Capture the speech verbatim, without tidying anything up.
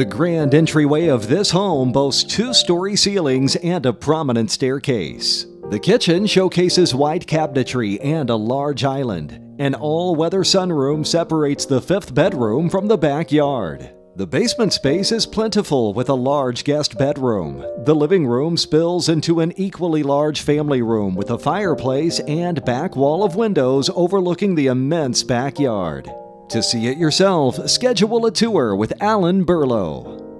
The grand entryway of this home boasts two-story ceilings and a prominent staircase. The kitchen showcases wide cabinetry and a large island. An all-weather sunroom separates the fifth bedroom from the backyard. The basement space is plentiful with a large guest bedroom. The living room spills into an equally large family room with a fireplace and back wall of windows overlooking the immense backyard. To see it yourself, schedule a tour with Alan Berlow.